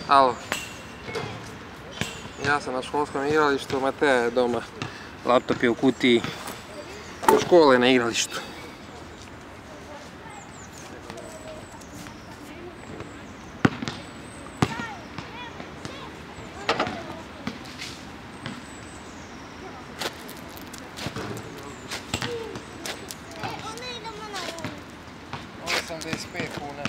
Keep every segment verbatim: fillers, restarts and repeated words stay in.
Alo. Ja sam na školskom igralištu, Mateja je doma. Laptop je u kutiji. Škola je na igralištu. osamdeset pet kuna.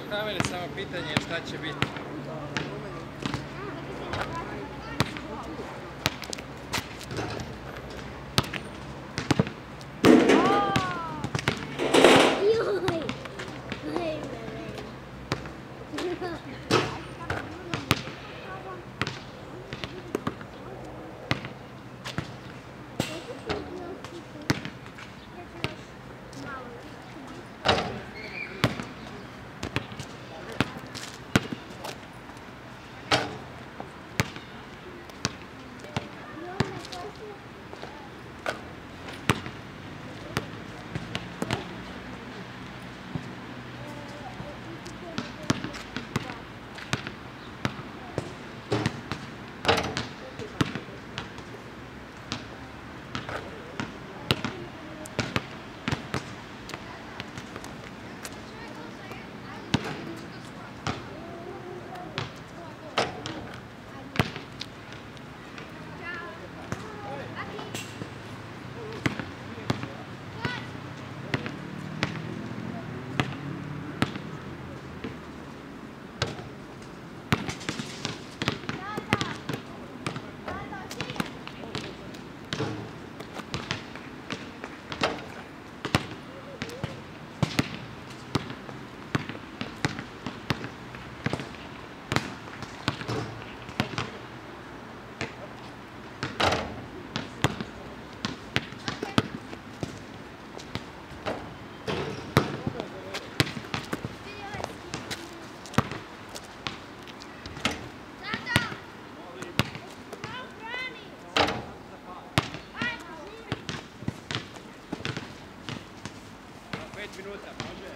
kamere, samo pitanje je šta će biti. Minuta, može?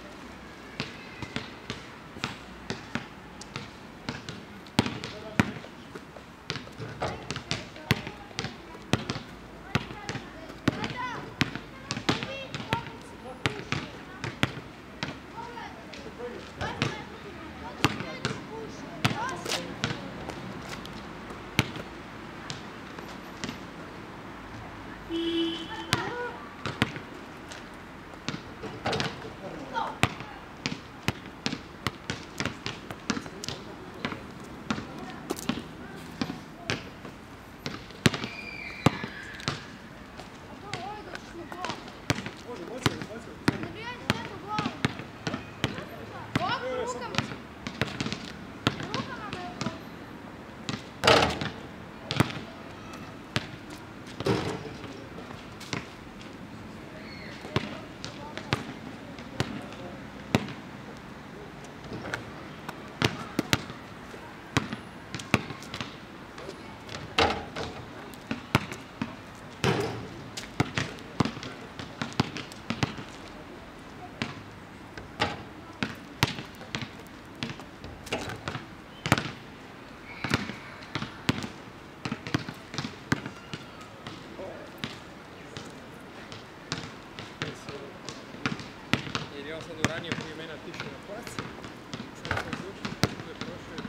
Ja sad ranije prije mene otišao na plac, sad sam zvučio, tu je prošao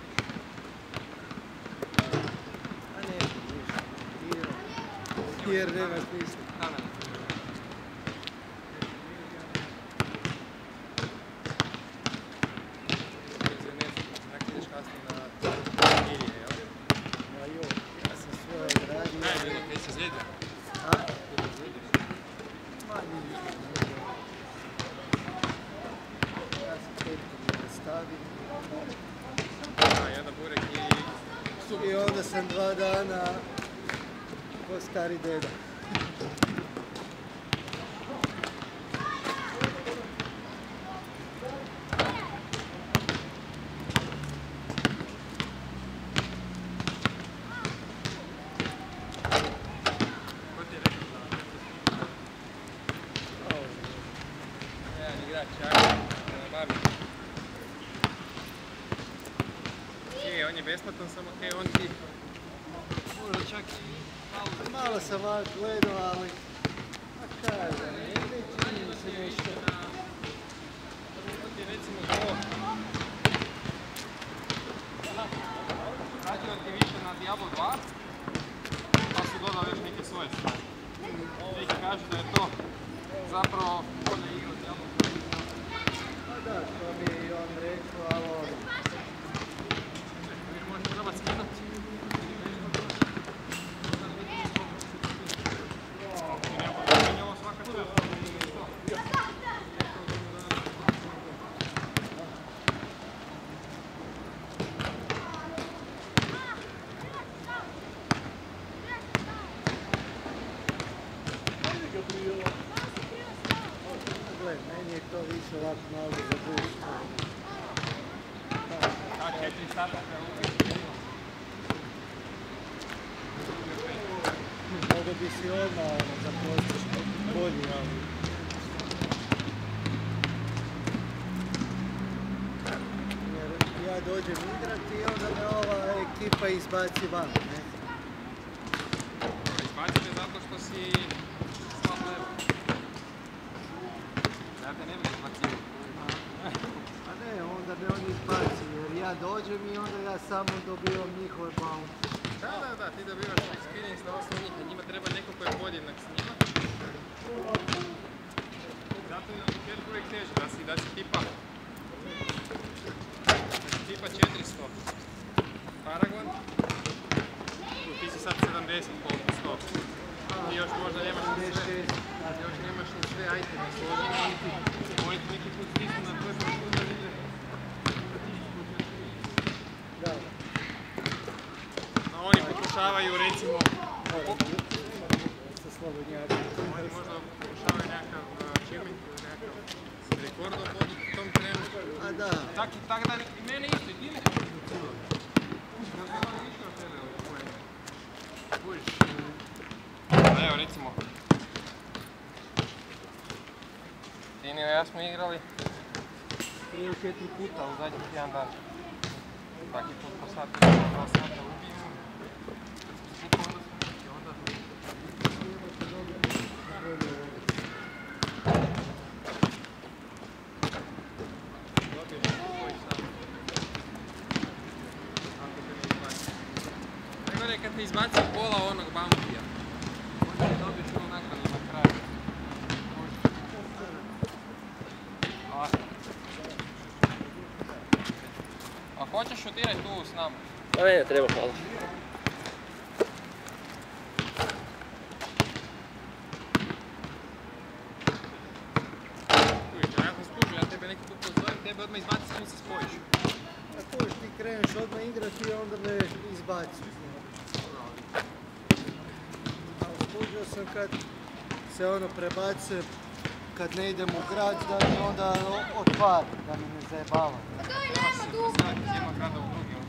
i... A ne, ništa, jer nema smisla. Tako ideš kasnije na Mirije, jel? Ma jo, ja sam svoje radio. Kaj je bilo, kaj si zlijedio? A? Ma ništa. A, jedan burek i... I onda sam dva dana ko stari deda. Ko ti je rekao da? Jedan igrač, jako, na babi. Je, on je besplatan, samo kaj on ti možda čak i malo... Malo sam malo gledao, ali... A kažem, ne čini mi se nešto. On ti je recimo to... Radio ti više na Diablo dva, pa su dodao još neke svoje stvari. Neki kažu da je to zapravo bolje igra od Diablo dva. Pa da, to mi je i on rekao. je to više ovako malo za gusto. A četiri sata treba Mogu bi si odmah ono, zapostiš bolji, ali... Jer ja dođem igrati i onda me ova ekipa izbaci van, ne? Izbacite zato što si slab level. Ja te ne bi izbacio. A ne, onda me oni izbaci, jer ja dođem i onda ja samo dobivam njihove bounce. Da, da, da, ti dobivaš experience na osnovu njih, a njima treba neko ko je podjednak s njima. Zato je jer uvijek teže, da si, da si tipa, da si tipa četiristo Paragon, ti si sad sedamdeset koliko sto. Ti još možda nemaš ni sve, još nemaš ni sve iteme složene, niti oni ti neki put stisnu na tvoj počut da vide. Da. A oni pokušavaju recimo, Sa slobodnjakom. oni možda pokušavaju nekakav achievement ili nekakav rekord oboditi u tom trenu. A da. Tak, tak da i mene isto, i ti ne kažeš do cijelog. Ja sam malo više od tebe u kojem. Kužiš. A evo recimo. Tini i ja smo igrali prije četiri puta u zadnjih jedan dan. Taki put po sati, dva sata ubijemo. Skupo onda smo neki, onda... Dobiješ tvoj sam. Ako te ne izbaci. Najgore je kad te izbaci pola onog bounty-a. Onda ne dobiješ ono nagradu na kraju. Ovako. A hoćeš šutirati tu s nama? Pa ne, treba, hvala. Kužiš, ja sam skužio, ja tebe neki put pozovem, tebe odmah izbaci s njim se spojiš. A kojiš, ti kreneš odmah igrati i onda me izbaciš. A skužio sam kad se ono prebacuje, kad ne idem u grad, da mi onda otvara, da mi ne zajebava. Treba se preseliti iz jednog grada u drugi.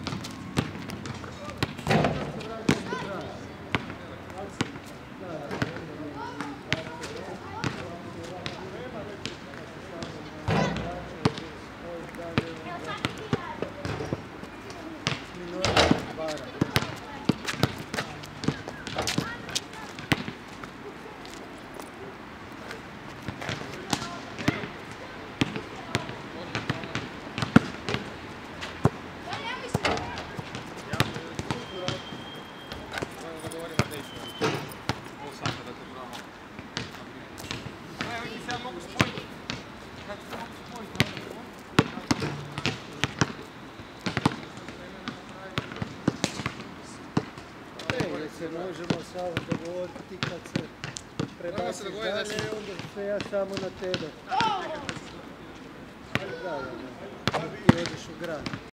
Se možemo samo dogovoriti kad se prebaciš dalje, onda se ja samo na tebe. Da, da, da. Ti odeš u grad.